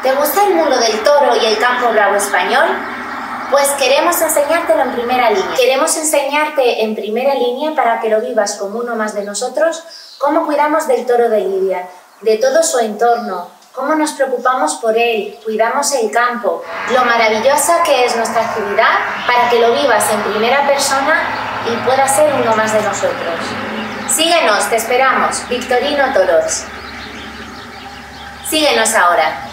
¿Te gusta el mundo del toro y el campo bravo español? Pues queremos enseñártelo en primera línea. Queremos enseñarte en primera línea, para que lo vivas como uno más de nosotros, cómo cuidamos del toro de Lidia, de todo su entorno, cómo nos preocupamos por él, cuidamos el campo, lo maravillosa que es nuestra actividad, para que lo vivas en primera persona y puedas ser uno más de nosotros. Síguenos, te esperamos, Victorino Toros. Síguenos ahora.